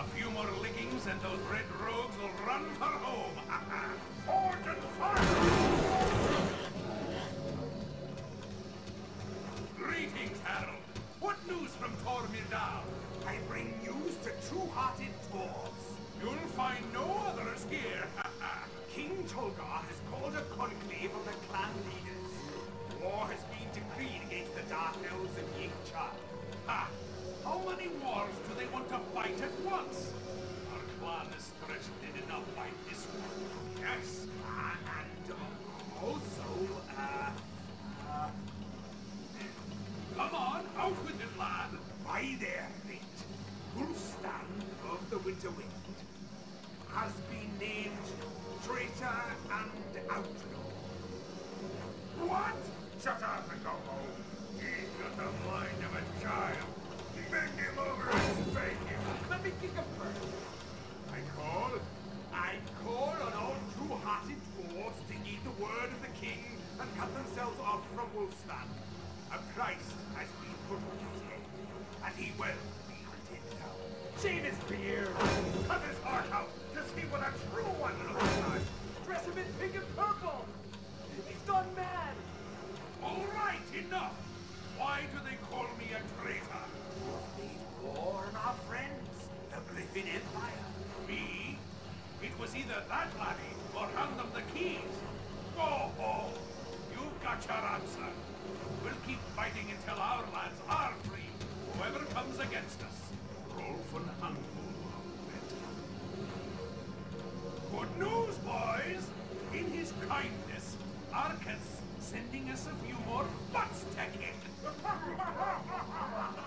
few more lickings and those red rogues will run for home. Forge and fire! Greetings, Harold. What news from Tor Mirdal? I bring news to true-hearted Dwarves. You'll find no others here. King Tolgar has called a conclave of the clan leaders. War has been decreed against the Dark Elves and Yingcha. Ha! How many wars do they want to fight at once? Our clan is stretched thin enough by this one. Yes, and also, Come on, out with it, lad! by their fate, Ulfstan of the Winter Wind has been named traitor and outlaw. What? Shut up and go home. He's got the mind of a child. Bend him over and spank him. Let me kick him first. I call on all true-hearted dwarves to heed the word of the king and cut themselves off from Wolfstan. A price has been put on his head, and he will be hunted down. Shave his beard, cut his heart out to see what a true one looks like. Dress him in pink and purple. He's gone mad. All right, enough! Why do they call me a traitor? Made war on our friends, the Griffin Empire. Me? It was either that laddie or hand them the keys. Go home! You've got your answer. We'll keep fighting until our lads are free, whoever comes against us. Rolfun Handful. Good news, boys! In his kindness, Arcus sending us a few more butts to kick.